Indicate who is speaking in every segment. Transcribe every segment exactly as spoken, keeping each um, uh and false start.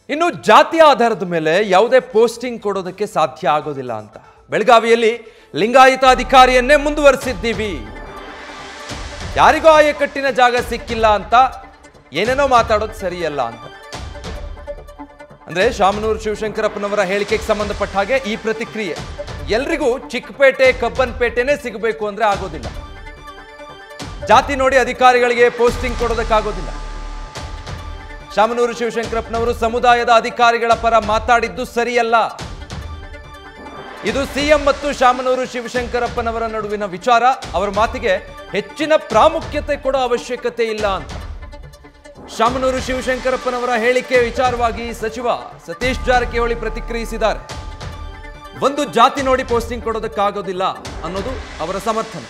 Speaker 1: ಇನ್ನು ಜಾತಿಯ ಆಧಾರದ ಮೇಲೆ ಯಾವುದೇ ಪೋಸ್ಟಿಂಗ್ ಕೊಡೋದಕ್ಕೆ ಸಾಧ್ಯ ಆಗೋದಿಲ್ಲ ಅಂತ ಬೆಳಗಾವಿಯಲ್ಲಿ ಲಿಂಗಾಯತ ಅಧಿಕಾರಿಯನ್ನೇ ಮುಂದುವರಿಸಿದ್ದೀವಿ. ಯಾರಿಗೂ ಆಯಕಟ್ಟಿನ ಜಾಗ ಸಿಕ್ಕಿಲ್ಲ ಅಂತ ಏನೇನೋ ಮಾತಾಡೋದು ಸರಿಯಲ್ಲ ಅಂತ. ಅಂದ್ರೆ ಶಾಮನೂರು ಶಿವಶಂಕರಪ್ಪನವರ ಹೇಳಿಕೆಗೆ ಸಂಬಂಧಪಟ್ಟ ಹಾಗೆ ಈ ಪ್ರತಿಕ್ರಿಯೆ. ಎಲ್ರಿಗೂ ಚಿಕ್ಕಪೇಟೆ ಕಬ್ಬನ್ಪೇಟೆನೇ ಸಿಗಬೇಕು ಅಂದ್ರೆ ಆಗೋದಿಲ್ಲ. ಜಾತಿ ನೋಡಿ ಅಧಿಕಾರಿಗಳಿಗೆ ಪೋಸ್ಟಿಂಗ್ ಕೊಡೋದಕ್ಕಾಗೋದಿಲ್ಲ. ಶಾಮನೂರು ಶಿವಶಂಕರಪ್ಪನವರು ಸಮುದಾಯದ ಅಧಿಕಾರಿಗಳ ಪರ ಮಾತಾಡಿದ್ದು ಸರಿಯಲ್ಲ. ಇದು ಸಿಎಂ ಮತ್ತು ಶಾಮನೂರು ಶಿವಶಂಕರಪ್ಪನವರ ನಡುವಿನ ವಿಚಾರ. ಅವರ ಮಾತಿಗೆ ಹೆಚ್ಚಿನ ಪ್ರಾಮುಖ್ಯತೆ ಕೊಡೋ ಅವಶ್ಯಕತೆ ಇಲ್ಲ ಅಂತ ಶಾಮನೂರು ಶಿವಶಂಕರಪ್ಪನವರ ಹೇಳಿಕೆ ವಿಚಾರವಾಗಿ ಸಚಿವ ಸತೀಶ್ ಜಾರಕಿಹೊಳಿ ಪ್ರತಿಕ್ರಿಯಿಸಿದ್ದಾರೆ. ಒಂದು ಜಾತಿ ನೋಡಿ ಪೋಸ್ಟಿಂಗ್ ಕೊಡೋದಕ್ಕಾಗೋದಿಲ್ಲ ಅನ್ನೋದು ಅವರ ಸಮರ್ಥನೆ.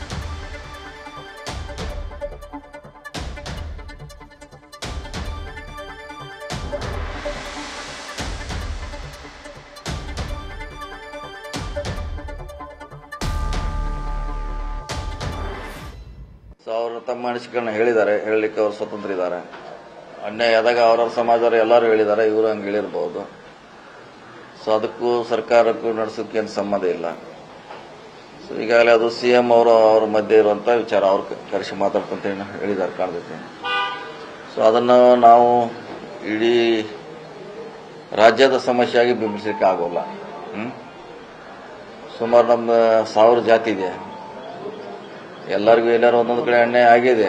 Speaker 2: ಸೊ ಅವರು ತಮ್ಮ ಅನಿಸಿಕೆಗಳನ್ನ ಹೇಳಿದ್ದಾರೆ, ಹೇಳಲಿಕ್ಕೆ ಅವರು ಸ್ವತಂತ್ರ ಇದ್ದಾರೆ. ಅನ್ಯಾಯ ಆದಾಗ ಅವರವ್ರ ಸಮಾಜದವರು ಎಲ್ಲರೂ ಹೇಳಿದ್ದಾರೆ, ಇವರು ಹಂಗೆ ಹೇಳಿರ್ಬೋದು. ಸೊ ಅದಕ್ಕೂ ಸರ್ಕಾರಕ್ಕೂ ನಡೆಸೋಕೆ ಏನು ಸಂಬಂಧ ಇಲ್ಲ. ಸೊ ಈಗಾಗಲೇ ಅದು ಸಿಎಂ ಅವರು ಅವ್ರ ಮಧ್ಯೆ ಇರುವಂತ ವಿಚಾರ, ಅವ್ರು ಕರೆಸಿ ಮಾತಾಡ್ಕೊಂತ ಹೇಳಿದ್ದಾರೆ ಕಾಣ್ತೈತೆ. ಸೊ ಅದನ್ನು ನಾವು ಇಡೀ ರಾಜ್ಯದ ಸಮಸ್ಯೆಯಾಗಿ ಬಿಂಬಿಸಲಿಕ್ಕೆ ಆಗೋಲ್ಲ. ಹ್ಮ್ ಸುಮಾರು ನಮ್ಮ ಸಾವಿರ ಜಾತಿ ಇದೆ, ಎಲ್ಲರಿಗೂ ಎಲ್ಲರೂ ಒಂದೊಂದು ಕಡೆ ಅನ್ಯಾಯ ಆಗಿದೆ.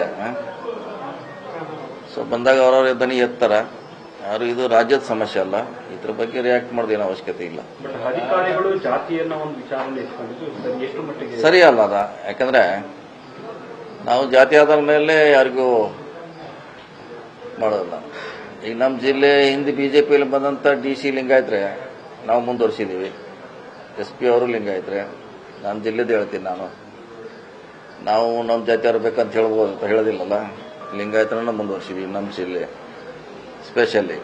Speaker 2: ಸೊ ಬಂದಾಗ ಅವರವ್ರ ದನಿ ಎತ್ತರ. ಯಾರು ಇದು ರಾಜ್ಯದ ಸಮಸ್ಯೆ ಅಲ್ಲ, ಇದ್ರ ಬಗ್ಗೆ ರಿಯಾಕ್ಟ್ ಮಾಡೋದೇನೋ ಅವಶ್ಯಕತೆ ಇಲ್ಲ.
Speaker 3: ಅಧಿಕಾರಿಗಳು ಜಾತಿಯನ್ನ ಒಂದು ವಿಚಾರ
Speaker 2: ಸರಿ ಅಲ್ಲ ಅದ. ಯಾಕಂದ್ರೆ ನಾವು ಜಾತಿ ಆಧಾರ ಮೇಲೆ ಯಾರಿಗೂ ಮಾಡೋದಿಲ್ಲ. ಈಗ ನಮ್ಮ ಜಿಲ್ಲೆ ಹಿಂದೆ ಬಿಜೆಪಿಯಲ್ಲಿ ಬಂದಂತ ಡಿ ಸಿ ಲಿಂಗಾಯತ್ರೆ ನಾವು ಮುಂದುವರಿಸಿದೀವಿ. ಎಸ್ ಪಿ ಅವರು ಲಿಂಗಾಯತ್ರೆ. ನಮ್ಮ ಜಿಲ್ಲೆದು ಹೇಳ್ತೀನಿ ನಾನು. ನಾವು ನಮ್ಮ ಜಾತಿಯವ್ರು ಬೇಕಂತ ಹೇಳ್ಬೋದು ಅಂತ ಹೇಳೋದಿಲ್ಲಲ್ಲ. ಲಿಂಗಾಯತನ ಮುಂದುವರಿಸಿದೀವಿ ನಮ್ಮ ಜಿಲ್ಲೆ ಸ್ಪೆಷಲಿ.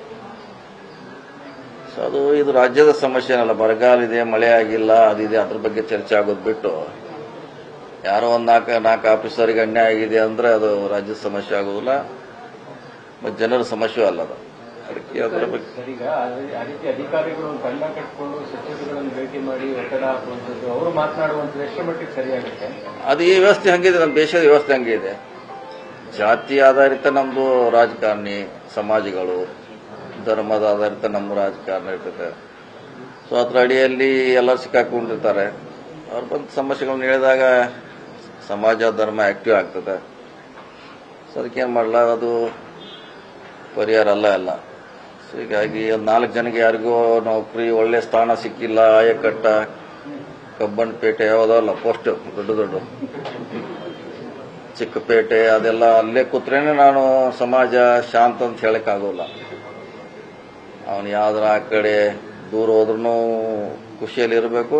Speaker 2: ಸೊ ಅದು ಇದು ರಾಜ್ಯದ ಸಮಸ್ಯೆ ಏನಲ್ಲ. ಬರಗಾಲ ಇದೆ, ಮಳೆ ಆಗಿಲ್ಲ, ಅದಿದೆ, ಅದ್ರ ಬಗ್ಗೆ ಚರ್ಚೆ ಆಗೋದು ಬಿಟ್ಟು ಯಾರೋ ಒಂದು ನಾಲ್ಕು ನಾಲ್ಕು ಆಫೀಸರಿಗೆ ಅನ್ಯಾಯ ಆಗಿದೆ ಅಂದ್ರೆ ಅದು ರಾಜ್ಯದ ಸಮಸ್ಯೆ ಆಗೋದಿಲ್ಲ, ಮತ್ತು ಜನರ ಸಮಸ್ಯೆ ಅಲ್ಲ ಅದು. ಅದಕ್ಕೆ ಅದರ ಬಗ್ಗೆ
Speaker 3: ಈಗ ಆ ರೀತಿ ಅಧಿಕಾರಿಗಳು ತಂಡ ಕಟ್ಕೊಂಡು ಸಚಿವರುಗಳನ್ನು ಭೇಟಿ ಮಾಡಿ ಒತ್ತಡ ಹಾಕುವಂಥದ್ದು, ಅವರು ಮಾತನಾಡುವಂಥದ್ದು ಎಷ್ಟು ಮಟ್ಟಿಗೆ ಸರಿಯಾಗುತ್ತೆ?
Speaker 2: ಅದು ಈ ವ್ಯವಸ್ಥೆ ಹಂಗಿದೆ, ನಮ್ಮ ದೇಶದ ವ್ಯವಸ್ಥೆ ಹಂಗೆ ಇದೆ. ಜಾತಿ ಆಧಾರಿತ ನಮ್ದು ರಾಜಕಾರಣಿ ಸಮಾಜಗಳು, ಧರ್ಮದ ಆಧಾರಿತ ನಮ್ಮ ರಾಜಕಾರಣ ಇರ್ತದೆ. ಸೊ ಅದ್ರ ಅಡಿಯಲ್ಲಿ ಎಲ್ಲರೂ ಸಿಕ್ಕಾಕೊಂಡಿರ್ತಾರೆ. ಅವ್ರು ಬಂದ ಸಮಸ್ಯೆಗಳನ್ನ ಹೇಳಿದಾಗ ಸಮಾಜ ಧರ್ಮ ಆಕ್ಟಿವ್ ಆಗ್ತದೆ. ಸೊ ಅದಕ್ಕೇನು ಮಾಡಲ್ಲ, ಅದು ಪರಿಹಾರ ಅಲ್ಲ ಎಲ್ಲ. ಸೊ ಹೀಗಾಗಿ ಒಂದು ನಾಲ್ಕು ಜನಕ್ಕೆ ಯಾರಿಗೂ ನೌಕರಿ, ಒಳ್ಳೆ ಸ್ಥಾನ ಸಿಕ್ಕಿಲ್ಲ, ಆಯಕಟ್ಟ, ಕಬ್ಬನ್ಪೇಟೆ ಯಾವುದಲ್ಲ ಪೋಸ್ಟ್ ದೊಡ್ಡ ದೊಡ್ಡ ಚಿಕ್ಕಪೇಟೆ ಅದೆಲ್ಲ ಅಲ್ಲೇ ಕೂತ್ರೇನೆ ನಾನು ಸಮಾಜ ಶಾಂತ ಅಂತ ಹೇಳಕ್ ಆಗೋಲ್ಲ. ಅವನು ಯಾವ್ದಾರ ಆ ಕಡೆ ದೂರ ಹೋದ್ರೂ ಖುಷಿಯಲ್ಲಿ ಇರಬೇಕು.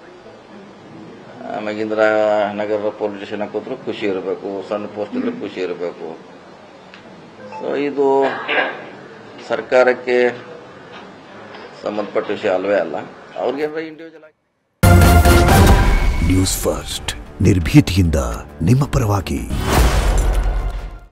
Speaker 2: ಆಮೇಲೆ ಇಂದಿರಾ ನಗರ ಪೊಲೀಸ್ ಸ್ಟೇಷನ್ ಕೂತ್ರು ಖುಷಿ ಇರಬೇಕು, ಸಣ್ಣ ಪೋಸ್ಟ್ ಇದ್ರೆ ಖುಷಿ ಇರಬೇಕು. ಸೊ ಇದು ಸರ್ಕಾರಕ್ಕೆ ಸಂಬಂಧಪಟ್ಟ ವಿಷಯ ಅಲ್ವೇ ಅಲ್ಲ. ಅವ್ರಿಗೇನಾರ ಇಂಡಿವಿಜುವಲ್ ಆಗಿ.
Speaker 4: ನ್ಯೂಸ್ ಫಸ್ಟ್ ನಿರ್ಭೀತಿಯಿಂದ ನಿಮ್ಮ ಪರವಾಗಿ.